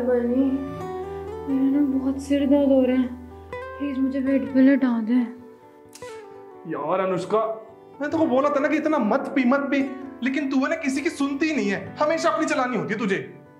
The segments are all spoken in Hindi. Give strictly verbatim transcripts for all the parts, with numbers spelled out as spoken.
बनी, मेरा ना बहुत सिर दर्द हो रहा है, प्लीज मुझे बेड पे लेटा दे। यार अनुष्का, मैंने तो को बोला था ना कि इतना मत पी मत पी, लेकिन तू है ना किसी की सुनती ही नहीं है, हमेशा अपनी चलानी होती है तुझे।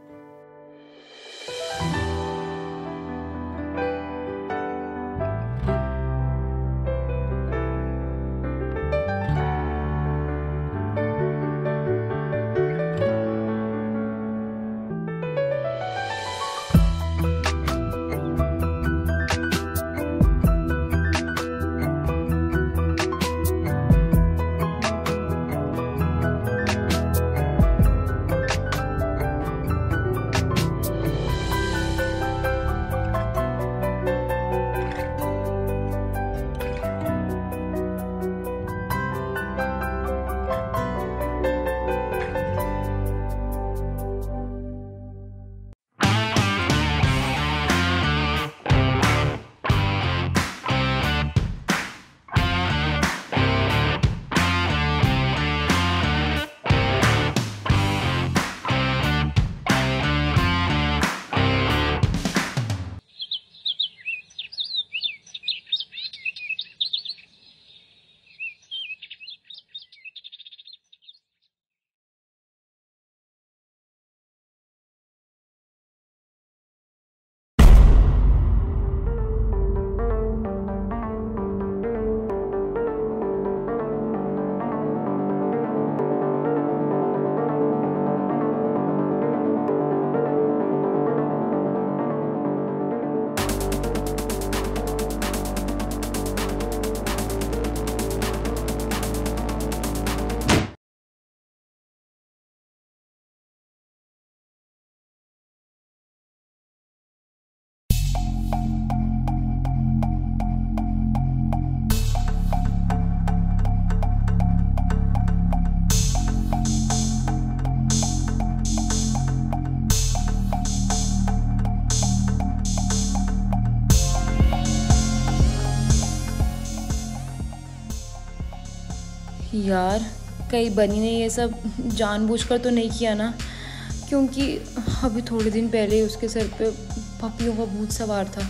यार कहीं बनी ने ये सब जानबूझकर तो नहीं किया ना, क्योंकि अभी थोड़े दिन पहले ही उसके सर पे पपियों का भूत सवार था।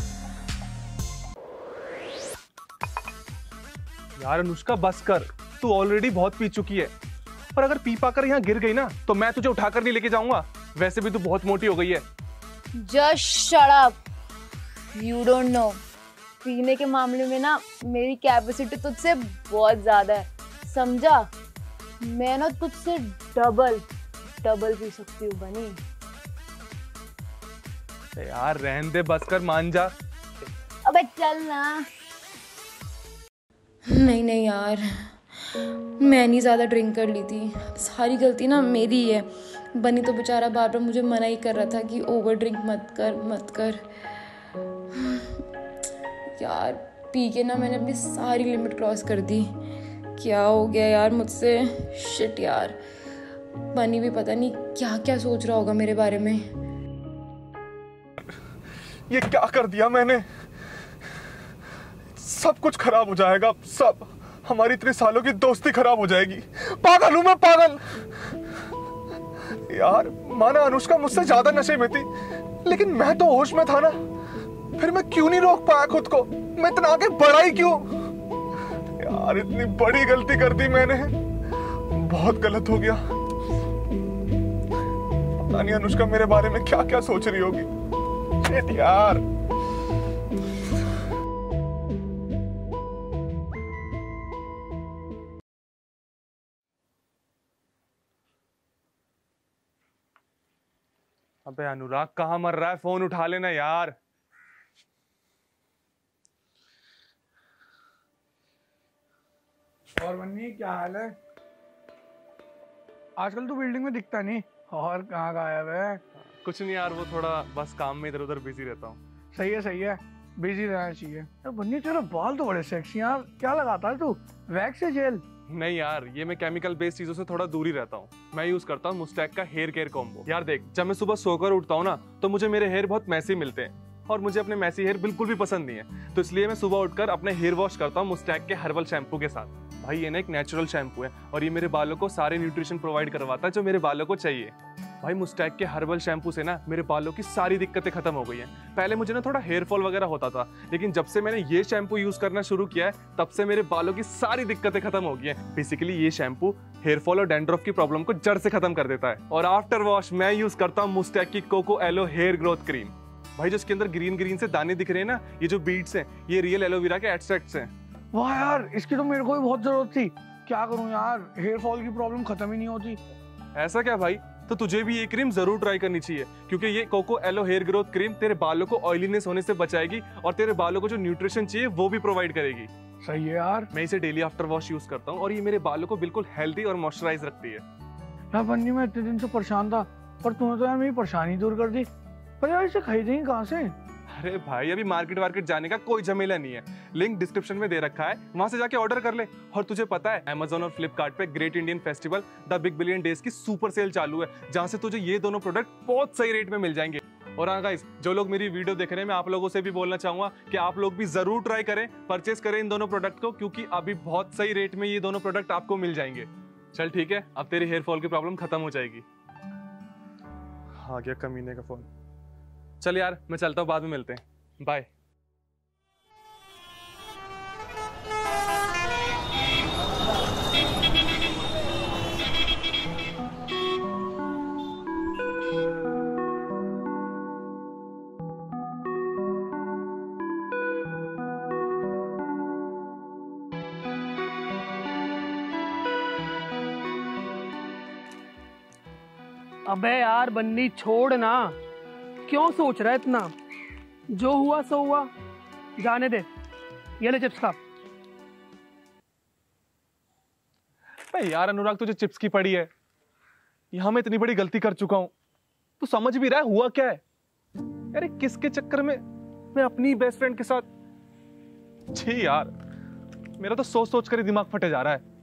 यार अनुष्का बस कर, तू ऑलरेडी बहुत पी चुकी है, और अगर पी पाकर यहाँ गिर गई ना तो मैं तुझे उठाकर नहीं लेके जाऊंगा। वैसे भी तू बहुत मोटी हो गई है। Just shut up, you don't know. पीने के मामले में ना मेरी कैपेसिटी तुझसे बहुत ज्यादा है, समझा? मैं ना तुझसे डबल डबल पी सकती हूँ बनी। यार रहने दे, बस कर, मान जा। अबे चल ना। नहीं नहीं यार, मैं नहीं ज्यादा ड्रिंक कर ली थी, सारी गलती ना मेरी है। बनी तो बेचारा बार बार मुझे मना ही कर रहा था कि ओवर ड्रिंक मत कर मत कर। यार पी के ना मैंने अपनी सारी लिमिट क्रॉस कर दी। क्या हो गया यार मुझसे? शिट यार, बनी भी पता नहीं क्या क्या सोच रहा होगा मेरे बारे में। ये क्या कर दिया मैंने? सब कुछ खराब हो जाएगा, सब। हमारी इतने सालों की दोस्ती खराब हो जाएगी। पागल हूं मैं, पागल। यार माना अनुष्का मुझसे ज्यादा नशे में थी, लेकिन मैं तो होश में था ना। फिर मैं क्यों नहीं रोक पाया खुद को? मैं इतना आगे बढ़ा ही क्यों? यार इतनी बड़ी गलती कर दी मैंने, बहुत गलत हो गया। पता नहीं अनुष्का मेरे बारे में क्या क्या सोच रही होगी। शिट यार। अबे अनुराग कहाँ मर रहा है? फोन उठा लेना यार। और बन्नी क्या हाल है? आजकल तो बिल्डिंग में दिखता नहीं। और कहाँ गायब है? कुछ नहीं यार, वो थोड़ा बस काम में इधर उधर बिजी रहता हूँ। सही है सही है, बिजी रहना चाहिए। तो बन्नी तेरा बाल तो बड़े सेक्सी यार, क्या लगाता है तू? वैक्स या जेल? नहीं यार, ये मैं केमिकल बेस्ड चीजों से थोड़ा दूर ही रहता हूँ। मैं यूज करता हूँ मुस्टैक का हेयर केयर कॉम्बो। यार देख, जब मैं सुबह सोकर उठता हूँ ना तो मुझे मेरे हेयर बहुत मैसी मिलते हैं, और मुझे अपने मैसी हेयर बिल्कुल भी पसंद नहीं है। तो इसलिए मैं सुबह उठकर अपने हेयर वॉश करता हूँ मुस्टैक के हर्बल शैम्पू के साथ। भाई ये ना एक नेचुरल शैम्पू है, और ये मेरे बालों को सारे न्यूट्रिशन प्रोवाइड करवाता है जो मेरे बालों को चाहिए। भाई मुस्टैक के हर्बल शैम्पू से ना मेरे बालों की सारी दिक्कतें खत्म हो गई हैं। पहले मुझे ना थोड़ा हेयर फॉल वगैरह होता था, लेकिन जब से मैंने ये शैम्पू यूज करना शुरू किया है तब से मेरे बालों की सारी दिक्कतें खत्म हो गई हैं। बेसिकली ये शैम्पू हेयर फॉल और डैंड्रफ की प्रॉब्लम को जड़ से खत्म कर देता है। और आफ्टर वॉश मैं यूज करता हूँ मुस्टैक की coco aloe hair growth cream. भाई जो इसके अंदर ग्रीन ग्रीन से दाने दिख रहे हैं ना, ये जो बीड्स हैं, ये रियल एलोवेरा के एक्सट्रैक्ट्स हैं। वाह यार, इसकी तो मेरे को भी बहुत जरूरत थी। क्या करूं यार, हेयर फॉल की प्रॉब्लम खत्म ही नहीं होती। ऐसा क्या भाई, तो तुझे भी ये क्रीम जरूर ट्राई करनी चाहिए, क्योंकि ये coco aloe hair growth cream तेरे बालों को ऑयलीनेस होने से बचाएगी और तेरे बालों को जो न्यूट्रिशन चाहिए वो भी प्रोवाइड करेगी। सही है यार। मैं इसे डेली आफ्टर वॉश यूज करता हूँ और ये मेरे बालों को बिल्कुल हेल्दी और मॉइस्चराइज रखती है। यार बन्नी, मैं इतने दिन से परेशान था, पर तूने तो यार मेरी परेशानी दूर कर दी। पर यार इसे खरीदेंगे कहाँ से? अरे भाई, अभी मार्केट वार्केट जाने का कोई झमेला नहीं है। लिंक डिस्क्रिप्शन में दे रखा है, वहां से जाके ऑर्डर कर ले। और तुझे पता है Amazon और फ्लिपकार्ट पे great Indian festival the big billion days की सुपर सेल चालू है, जहां से तुझे ये दोनों प्रोडक्ट बहुत सही रेट में मिल जाएंगे। और हाँ गाइस, जो लोग मेरी वीडियो देख रहे हैं, मैं आप लोगों से भी बोलना चाहूंगा कि आप लोग भी जरूर ट्राई करें, परचेस करें इन दोनों प्रोडक्ट को, क्योंकि अभी बहुत सही रेट में ये दोनों प्रोडक्ट आपको मिल जाएंगे। चल ठीक है, अब तेरी हेयर फॉल की प्रॉब्लम खत्म हो जाएगी। आ गया कमीने का फोन। चल यार, मैं चलता हूँ, बाद में मिलते हैं, बाय। अबे यार बन्नी, छोड़ ना, क्यों सोच रहा है इतना? जो हुआ सो हुआ, जाने दे। ये ले चिप्स खा। भाई यार अनुराग, तुझे चिप्स की पड़ी है? यहां मैं इतनी बड़ी गलती कर चुका हूं, तू समझ भी रहा है हुआ क्या है? अरे किसके चक्कर में मैं अपनी बेस्ट फ्रेंड के साथ। छी यार, मेरा तो सोच सोच कर ही दिमाग फटे जा रहा है।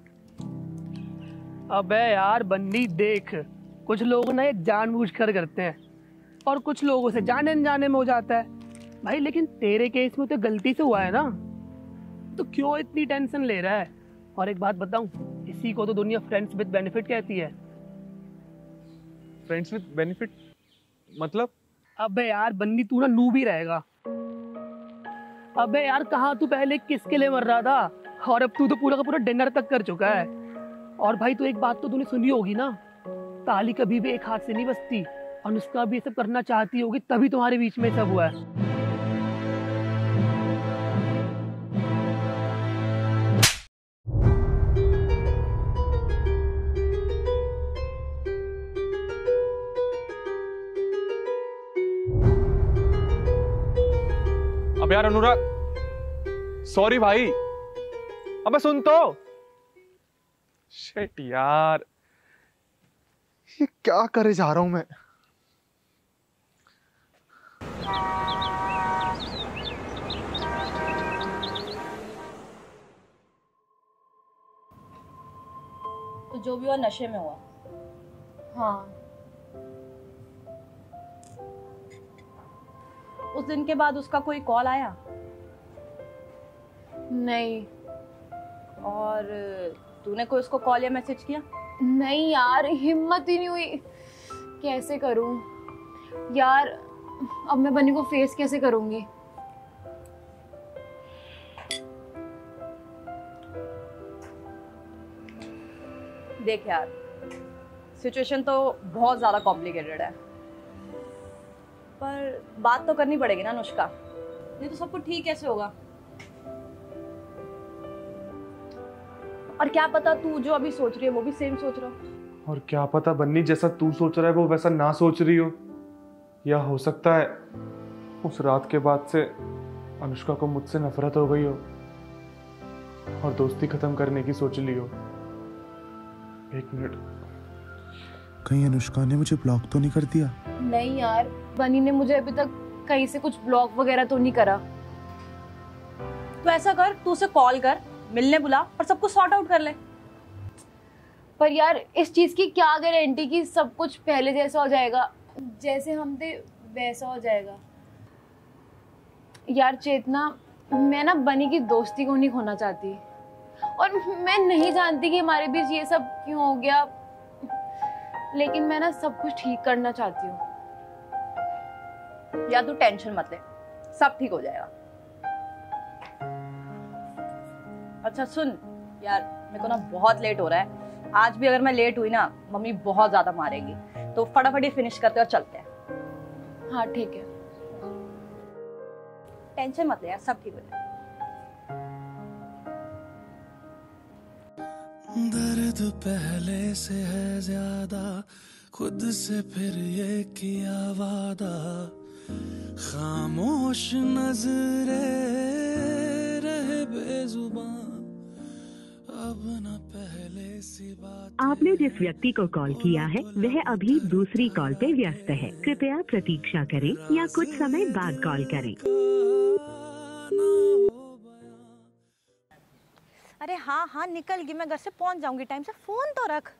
अबे यार बन्नी देख, कुछ लोग ना ये जानबूझकर करते हैं और कुछ लोगों से जाने अनजाने में हो जाता है भाई। लेकिन तेरे केस में तो गलती से हुआ है ना, तो क्यों इतनी टेंशन ले रहा है? और एक बात बताऊं, इसी को तो दुनिया फ्रेंड्स विद बेनिफिट कहती है। फ्रेंड्स विद बेनिफिट मतलब? अबे यार बन्नी, तू ना नूब ही रहेगा। अबे यार, कहाँ तू पहले किसके लिए मर रहा था, और अब तू तो पूरा का पूरा डिनर तक कर चुका है। और भाई तो एक बात तो तूने सुनी होगी ना, ताली कभी भी एक हाथ से नहीं बजती। अनुष्का भी ये सब करना चाहती होगी, तभी तुम्हारे बीच में सब हुआ है। अब यार अनुराग, सॉरी भाई, अबे सुन तो। शिट यार, ये क्या करे जा रहा हूं मैं। तो जो भी हुआ नशे में हुआ। हाँ, उस दिन के बाद उसका कोई कॉल आया? नहीं। और तूने कोई उसको कॉल या मैसेज किया? नहीं यार, हिम्मत ही नहीं हुई। कैसे करूं यार, अब मैं बनी को फेस कैसे करूंगी? देख यार, सिचुएशन तो बहुत ज्यादा कॉम्प्लिकेटेड है, पर बात तो करनी पड़ेगी ना अनुष्का, नहीं तो सब कुछ ठीक कैसे होगा? और क्या पता तू जो अभी सोच रही है वो भी सेम सोच रहा हो। और क्या पता बन्नी, जैसा तू सोच रहा है वो वैसा ना सोच रही हो, या हो सकता है उस रात के बाद से अनुष्का को मुझसे नफरत हो गई हो और दोस्ती खत्म करने की सोच ली हो। एक मिनट, कहीं अनुष्का ने मुझे ब्लॉक तो नहीं कर दिया? नहीं यार, बनी ने मुझे अभी तक कहीं से कुछ ब्लॉक वगैरह तो नहीं करा। तो ऐसा कर, तू उसे कॉल कर, मिलने बुला और सब कुछ सॉर्ट आउट कर ले। पर यार इस चीज की क्या गारंटी कि सब कुछ पहले जैसा हो जाएगा, जैसे हम थे वैसा हो जाएगा? यार चेतना, मैं ना बनी की दोस्ती को नहीं खोना चाहती, और मैं नहीं जानती कि हमारे बीच ये सब क्यों हो गया। लेकिन मैं ना सब कुछ ठीक करना चाहती हूँ। या तू टेंशन मत ले, सब ठीक हो जाएगा। अच्छा सुन यार, मेरे को ना बहुत लेट हो रहा है। आज भी अगर मैं लेट हुई ना, मम्मी बहुत ज्यादा मारेगी। तो फटाफट ही फिनिश करते और चलते हैं। हाँ ठीक है। टेंशन मत ले यार, सब ठीक हो जाएगा। दर्द पहले से है ज्यादा, खुद से फिर ये किया वादा, खामोश नजरे रहे बेजुबान, अब न पहले सी बात। आपने जिस व्यक्ति को कॉल किया है वह अभी दूसरी कॉल पे व्यस्त है। कृपया प्रतीक्षा करें या कुछ समय बाद कॉल करें। अरे हाँ हाँ निकल गई, मैं घर से पहुंच जाऊंगी टाइम से। फोन तो रख।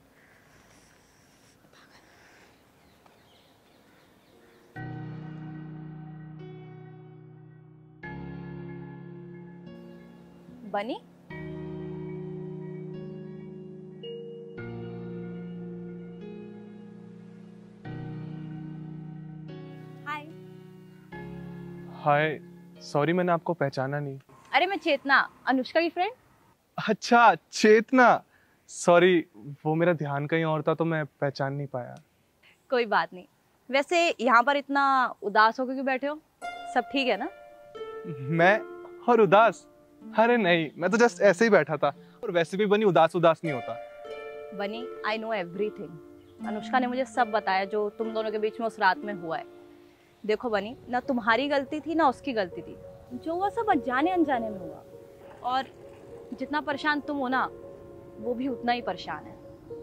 बनी हाय। हाय, सॉरी मैंने आपको पहचाना नहीं। अरे मैं चेतना, अनुष्का की फ्रेंड। अच्छा चेतना, सॉरी वो मेरा ध्यान कहीं और था तो मैं पहचान नहीं पाया। कोई बात नहीं। वैसे यहाँ पर इतना उदास होकर क्यों बैठे हो? सब ठीक है ना? मैं और उदास? अरे नहीं, मैं तो जस्ट ऐसे ही बैठा था। और वैसे भी बनी उदास उदास नहीं होता। बनी, आई नो एवरीथिंग। अनुष्का ने मुझे सब बताया जो तुम दोनों के बीच में उस रात में हुआ है। देखो बनी, ना तुम्हारी गलती थी ना उसकी गलती थी। जो हुआ सब अनजाने अनजाने में हुआ। और जितना परेशान तुम हो ना, वो भी उतना ही परेशान है।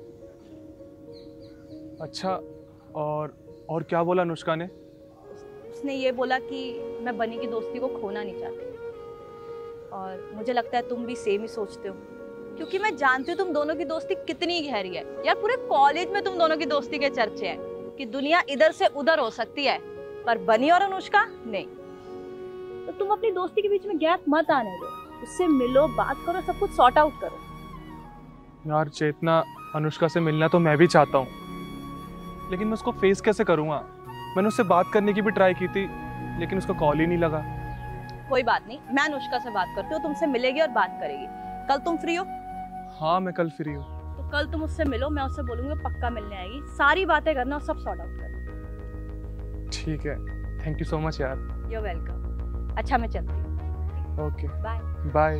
अच्छा, और और क्या बोला अनुष्का ने? उसने ये बोला कि मैं बनी की दोस्ती को खोना नहीं चाहती। और मुझे लगता है तुम भी सेम ही सोचते हो, क्योंकि मैं जानती हूँ तुम दोनों की दोस्ती कितनी गहरी है। यार पूरे कॉलेज में तुम दोनों की दोस्ती के चर्चे हैं कि दुनिया इधर से उधर हो सकती है, पर बनी और अनुष्का नहीं। तो तुम अपनी दोस्ती के बीच में गैप मत आने दो। उससे मिलो, बात करो, सब कुछ सॉर्ट आउट करो। यार चेतना, अनुष्का से मिलना तो मैं भी चाहता हूँ, लेकिन मैं उसको फेस कैसे करूँगा? मैंने उससे बात करने की भी ट्राई की थी, लेकिन उसका कॉल ही नहीं लगा। कोई बात नहीं, मैं अनुष्का से बात करती हूँ, तुमसे मिलेगी और बात करेगी। कल तुम फ्री हो? हाँ मैं कल फ्री हूँ। तो कल तुम उससे मिलो, मैं उससे बोलूंगी पक्का मिलने आएगी। सारी बातें करना और सब सॉर्ट आउट करना। ठीक है, थैंक यू सो मच यार। You are welcome. अच्छा मैं चलती हूँ। Okay bye bye.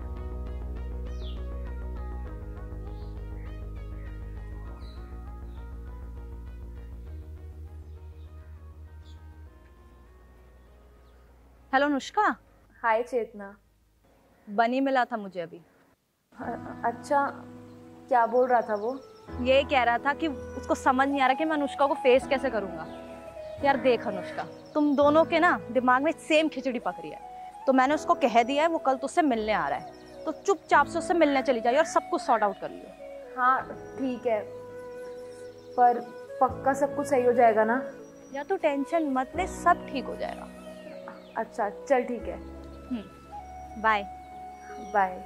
Hello Anushka. Hi Chetna. Bunny मिला था मुझे अभी। अच्छा, क्या बोल रहा था वो? ये कह रहा था कि उसको समझ नहीं आ रहा कि मैं अनुष्का को फेस कैसे करूंगा। यार देख अनुष्का, तुम दोनों के ना दिमाग में सेम खिचड़ी पक रही है। तो मैंने उसको कह दिया है वो कल तुझसे मिलने आ रहा है, तो चुपचाप से उससे मिलने चली जाइए और सब कुछ सॉर्ट आउट कर लियो। हाँ ठीक है, पर पक्का सब कुछ सही हो जाएगा ना? या तो टेंशन मत ले, सब ठीक हो जाएगा। अच्छा चल ठीक है। Bye bye.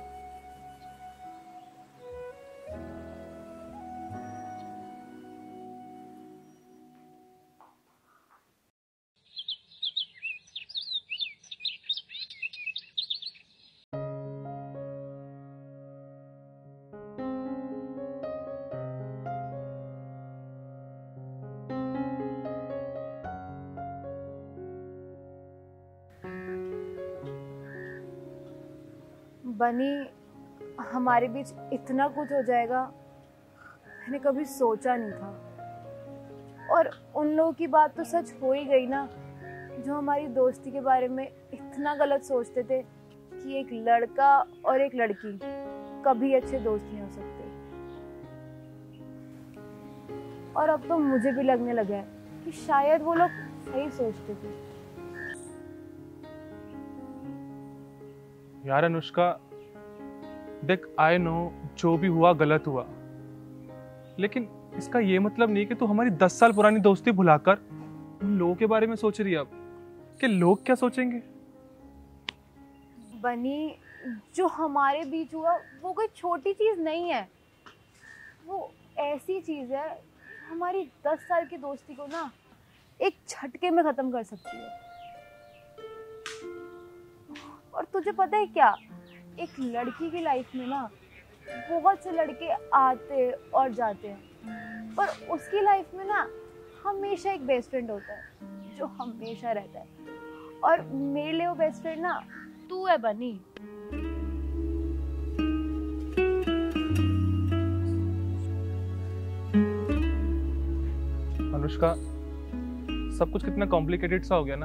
बनी, हमारे बीच इतना कुछ हो जाएगा मैंने कभी सोचा नहीं था। और उन लोगों की बात तो सच हो ही गई ना, जो हमारी दोस्ती के बारे में इतना गलत सोचते थे कि एक लड़का और एक लड़की कभी अच्छे दोस्त नहीं हो सकते। और अब तो मुझे भी लगने लगा है कि शायद वो लोग सही सोचते थे। यार अनुष्का देख, आई नो जो भी हुआ गलत हुआ, लेकिन इसका ये मतलब नहीं कि तू हमारी दस साल पुरानी दोस्ती भुलाकर उन लोगों के बारे में सोच रही है अब कि लोग क्या सोचेंगे। बनी, जो हमारे बीच हुआ वो कोई छोटी चीज नहीं है। वो ऐसी चीज है हमारी दस साल की दोस्ती को ना एक झटके में खत्म कर सकती है। और तुझे पता है क्या, एक लड़की की लाइफ में ना बहुत से लड़के आते और जाते हैं, पर उसकी लाइफ में ना हमेशा एक बेस्ट फ्रेंड होता है जो हमेशा रहता है। और मेरे लिए वो बेस्ट फ्रेंड ना तू है बनी। अनुष्का, सब कुछ कितना कॉम्प्लिकेटेड सा हो गया ना।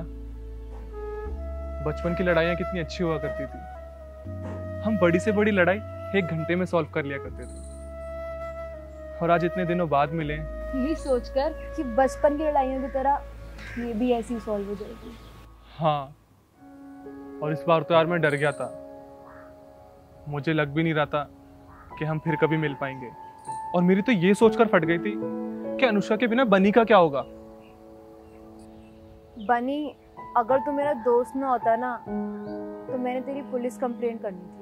बचपन की लड़ाइयाँ कितनी अच्छी हुआ करती थी। हम बड़ी से बड़ी लड़ाई एक घंटे में सॉल्व कर लिया करते थे, और आज इतने दिनों बाद मिले यही सोचकर कि बचपन की लड़ाइयों की तरह ये भी ऐसी सॉल्व हो जाएगी। हाँ, और इस बार तो यार मैं डर गया था। मुझे लग भी नहीं रहा था कि हम फिर कभी मिल पाएंगे, और मेरी तो ये सोचकर फट गई थी कि अनुष्का के बिना बनी का क्या होगा। बनी, अगर तू मेरा दोस्त ना होता ना तो मैंने तेरी पुलिस कंप्लेंट करनी थी,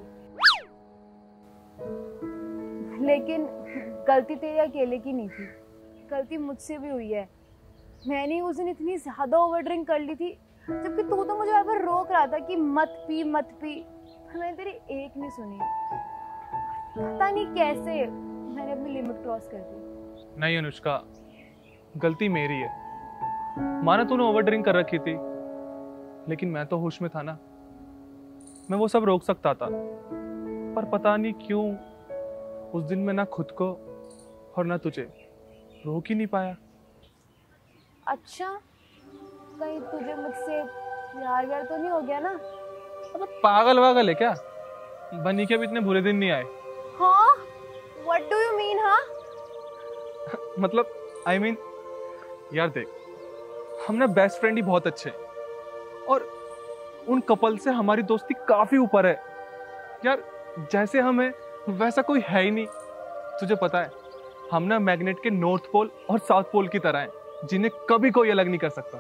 लेकिन गलती तेरी अकेले की नहीं थी, गलती मुझसे भी हुई है। मैंने उस दिन इतनी ज्यादा ओवर ड्रिंक कर ली थी, जबकि तू तो मुझे यहाँ पर रोक रहा था कि मत पी मत पी, पर मैंने तेरी एक नहीं सुनी। पता नहीं कैसे मैंने अपनी लिमिट क्रॉस कर दी। नहीं अनुष्का, गलती मेरी है। माना तूने ओवर ड्रिंक कर रखी थी, लेकिन मैं तो होश में था ना। मैं वो सब रोक सकता था, पर पता नहीं क्यों उस दिन मैं ना खुद को और ना तुझे रोक ही नहीं पाया। अच्छा, कहीं तुझे मुझसे प्यार व्यार तो नहीं हो गया ना? अबे पागल वागल है क्या? बनी के भी इतने बुरे दिन नहीं आए। हाँ? What do you mean, हाँ? मतलब आई I मीन mean, यार देख, हम ना बेस्ट फ्रेंड ही बहुत अच्छे हैं, और उन कपल से हमारी दोस्ती काफी ऊपर है। यार जैसे हम हैं वैसा कोई है ही नहीं। तुझे पता है, हम ना मैग्नेट के नॉर्थ पोल और साउथ पोल की तरह हैं, जिन्हें कभी कोई अलग नहीं कर सकता।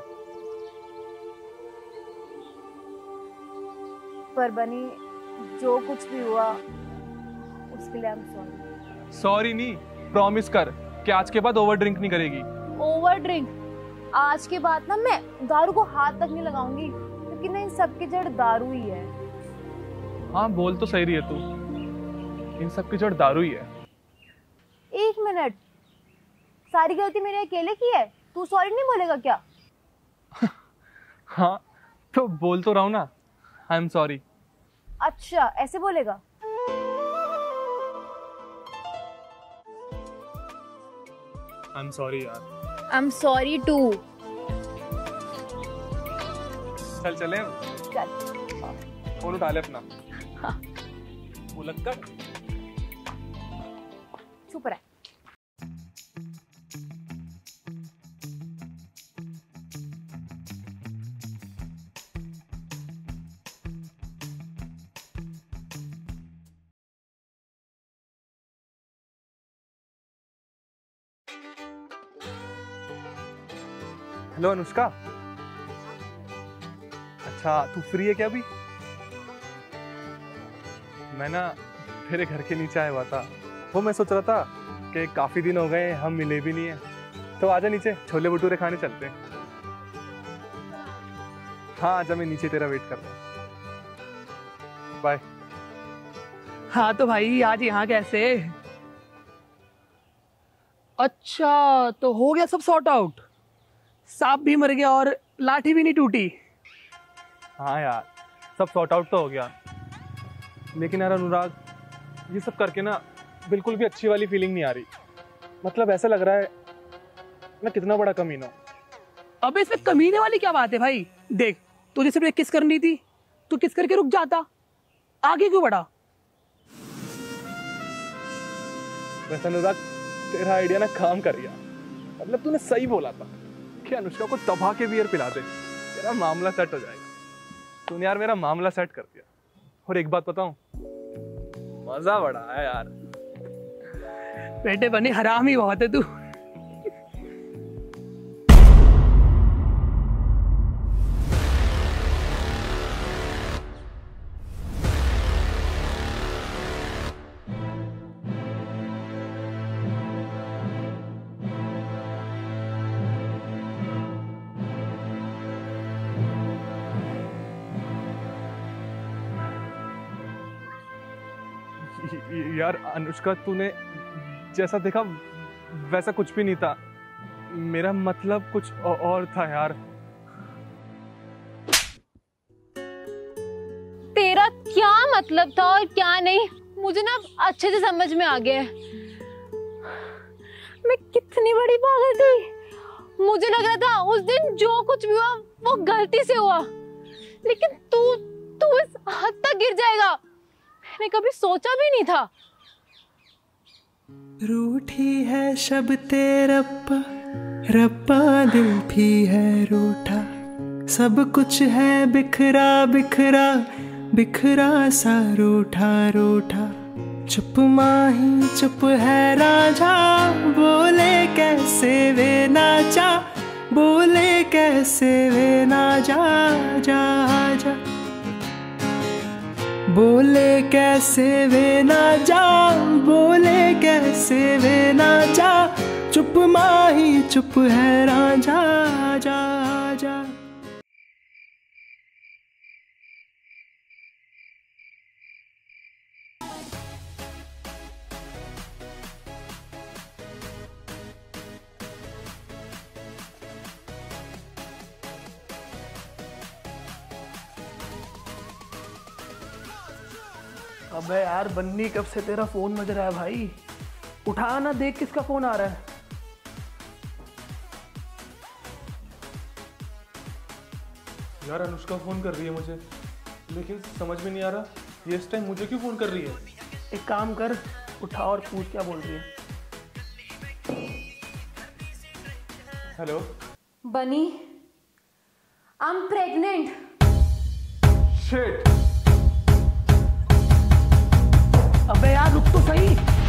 पर बनी, जो कुछ भी हुआ उसके लिए आई एम सॉरी। सॉरी नहीं, प्रॉमिस कर कि आज के बाद ओवर ड्रिंक नहीं करेगी। Over drink? आज के बाद ना मैं दारू को हाथ तक नहीं लगाऊंगी, क्योंकि ना इन सब की जड़ दारू ही है। हाँ, बोल तो सही रही है तू, इन सब की जड़ दारू ही है। एक मिनट, सारी गलती मेरे अकेले की है? तू सॉरी नहीं बोलेगा क्या? हाँ तो बोल तो रहा हूँ ना, आई एम सॉरी। अच्छा, ऐसे बोलेगा? आई एम सॉरी यार। I am sorry too. चल चले, चल फोन उठा ले अपना। हाँ। मुलक्कड़, चुप रह। हेलो अनुष्का, अच्छा तू फ्री है क्या अभी? मैं ना तेरे घर के नीचे आया हुआ था, वो मैं सोच रहा था कि काफी दिन हो गए हम मिले भी नहीं है, तो आजा नीचे छोले भटूरे खाने चलते हैं। हाँ आजा, मैं नीचे तेरा वेट कर रहा हूँ। बाय। हाँ तो भाई आज यहाँ कैसे? अच्छा तो हो गया सब सॉर्ट आउट, सांप भी मर गया और लाठी भी नहीं टूटी। हाँ यार, सब सॉर्ट आउट तो हो गया, लेकिन यार अनुराग, ये सब करके ना बिल्कुल भी अच्छी वाली फीलिंग नहीं आ रही। मतलब ऐसा लग रहा है मैं कितना बड़ा कमीना हूँ। अबे इसमें कमीने वाली क्या बात है भाई? देख, तुझे सिर्फ एक किस करनी थी, तू किस करके रुक जाता, आगे क्यों बढ़ा? वैसे अनुराग, तेरा आइडिया ना काम कर गया। मतलब तूने सही बोला था कि अनुष्का को दबा के बियर पिला दे, तेरा मामला सेट हो जाएगा। तूने यार मेरा मामला सेट कर दिया। और एक बात बताऊं, मजा बड़ा है यार। बेटे बने हरामी बहुत है तू। यार अनुष्का, तूने जैसा देखा वैसा कुछ भी नहीं था। मेरा मतलब कुछ और था यार। तेरा क्या मतलब था और क्या नहीं, मुझे ना अच्छे से समझ में आ गया है। मैं कितनी बड़ी पागल थी। मुझे लग रहा था उस दिन जो कुछ भी हुआ वो गलती से हुआ, लेकिन तू तू इस हद तक गिर जाएगा मैंने कभी सोचा भी नहीं था। रूठी है शब्ते रब्बा, रब्बा दिल भी है रूठा, सब कुछ है बिखरा बिखरा, बिखरा सा रूठा रूठा। चुप माही चुप है राजा, बोले कैसे वे ना जा, बोले कैसे वे ना जा जा जा, बोले कैसे वे ना जा, बोले कैसे वे ना जा। चुप माही चुप है राजा जा जा। अबे यार बन्नी, कब से तेरा फोन बज रहा है भाई? उठा ना, देख किसका फोन आ रहा है। यार अनुष्का फोन कर रही है मुझे, लेकिन समझ में नहीं आ रहा ये इस टाइम मुझे क्यों फोन कर रही है। एक काम कर, उठा और पूछ क्या बोल रही है। हेलो बनी, आई एम प्रेग्नेंट। शिट। अबे यार रुक तो सही।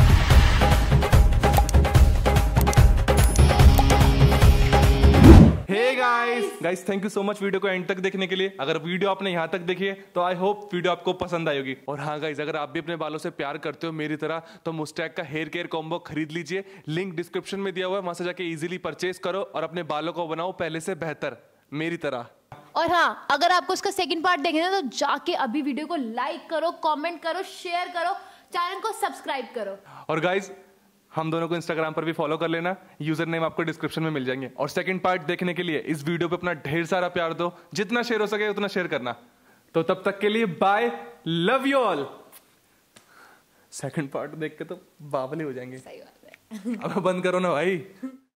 Hey guys guys thank you so much video को एंड तक देखने के लिए। अगर वीडियो आपने यहाँ तक देखी है तो आई होप वीडियो आपको पसंद आई होगी। और हाँ गाइस, अगर आप भी अपने बालों से प्यार करते हो मेरी तरह, तो मुस्टैक का हेयर केयर कॉम्बो खरीद लीजिए। लिंक डिस्क्रिप्शन में दिया हुआ है, वहां से जाके इजीली परचेज करो और अपने बालों को बनाओ पहले से बेहतर, मेरी तरह। और हाँ, अगर आपको इसका सेकंड पार्ट देखना है तो जाके अभी वीडियो को लाइक करो, कमेंट करो, शेयर करो, चैनल को सब्सक्राइब करो। और गाइस हम दोनों को इंस्टाग्राम पर भी फॉलो कर लेना, यूजर नेम आपको डिस्क्रिप्शन में मिल जाएंगे। और सेकंड पार्ट देखने के लिए इस वीडियो पे अपना ढेर सारा प्यार दो, जितना शेयर हो सके उतना शेयर करना। तो तब तक के लिए bye, love you all. Second part देख के तो बावले हो जाएंगे। सही बात है। अब बंद करो ना भाई।